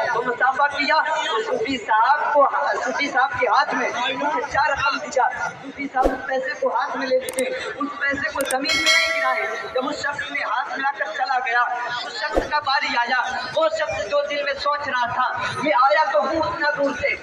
तो मुसाफा किया तो सूफी साहब के हाथ में 4 रकम दिया। सूफी साहब उस पैसे को हाथ में ले लिए, उस पैसे को जमीन में नहीं गिराए। जब उस शख्स ने हाथ मिलाकर चला गया, उस शख्स का बारी आया। वो शख्स जो दिल में सोच रहा था मैं आया तो हूँ उतना दूर से,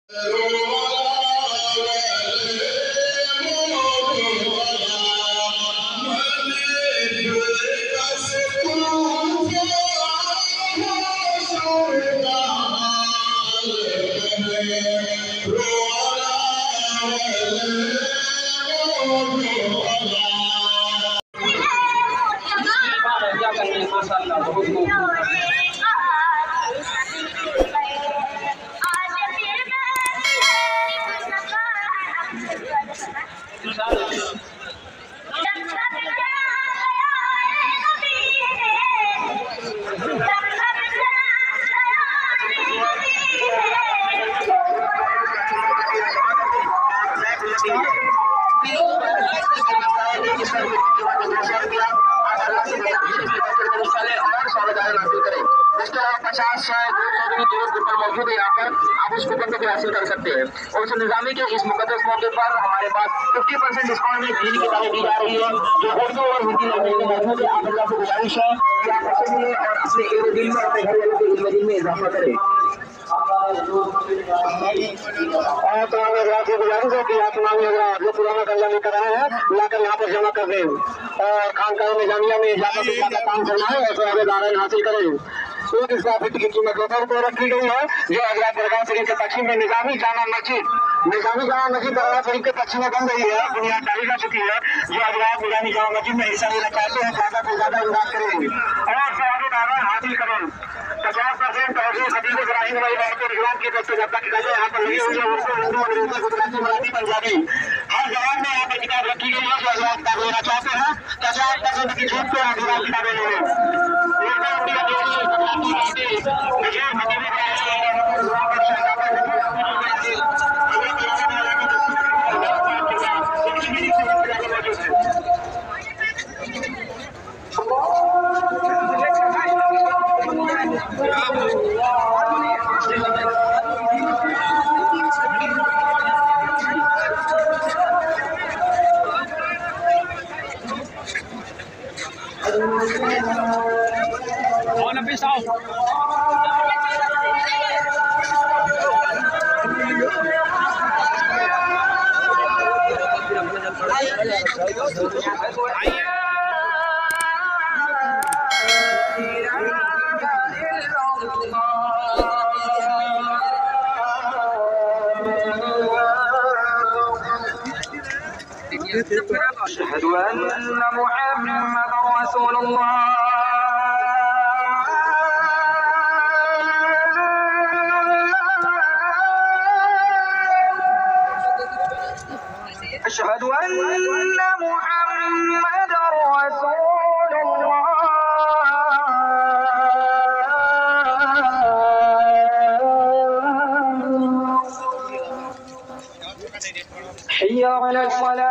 मौजूद है। यहाँ पर आप उस कूपन को भी हासिल कर सकते हैं। और उस निजामी के इस मुकद्दस मौके पर हमारे पास 50% डिस्काउंट में दीन किताबें दी जा रही है, जो उर्दू और हिंदी लैंग्वेज में मौजूद है। आप अल्लाह से गुजारिश है कि आप ऐसे मिले और अपने इल्म दिन में अपने घर वालों के इल्म दिन में इजाफा करें। और तो अल्लाह से गुजारिश है कि आप जो पुराना कर्जा लेकर आए हैं लाकर यहाँ पर जमा कर दें और खानकाह निजामिया में इजाफा का काम करना है और आवेदान हासिल करें। 1 स्क्वायर फीट की कीमत 200 रुपये रखी गई है, जो हजरत दरगाह शरीफ के पश्चिम में निजामी जामा मस्जिद दरगाह शरीफ के पश्चिम में बन रही है, बुनियाद डाली जा चुकी है। जो हजरत निजामी जामा मस्जिद में हिस्सा लेना चाहते हैं ज्यादा से ज्यादा इमदाद करेंगे और आवेदान हासिल करें। 50% खतीब इब्राहिम की तरफ से जब तक यहाँ पर लगी हुई है उनको हिंदू, अंग्रेजी, गुजराती, मराठी, पंजाबी हर जवाब में यहाँ पर किताब रखी गई है। जो हजरत किताब लेना चाहते हैं 50% की छूट पर हजरत किताबें लेंगे। अशहदु अन्ना मुहम्मदर रसूलुल्लाह। अशहदु अन्ना मुहम्मदर रसूलुल्लाह। हय्या अलल फलाह।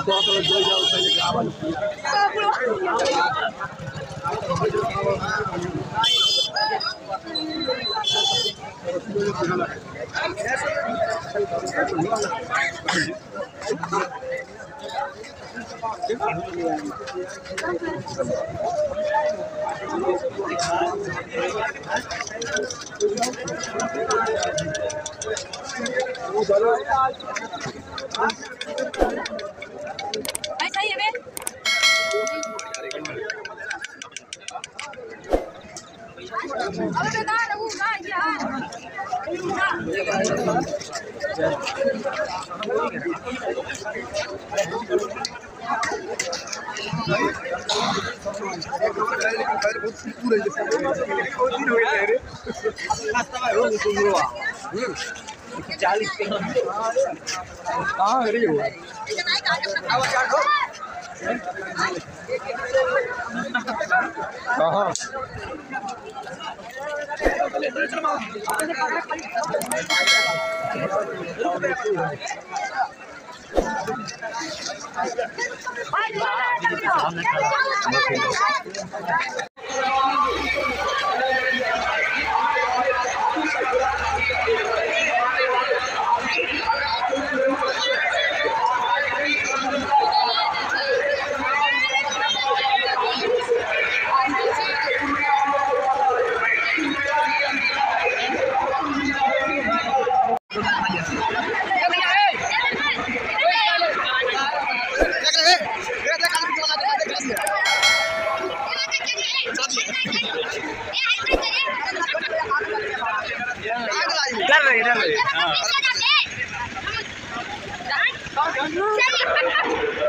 सही है बे अब बेकार वो ना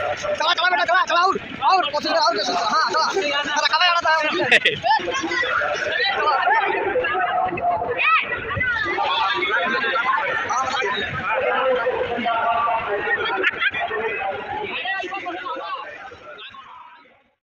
चला बेटा चला और हाँ चला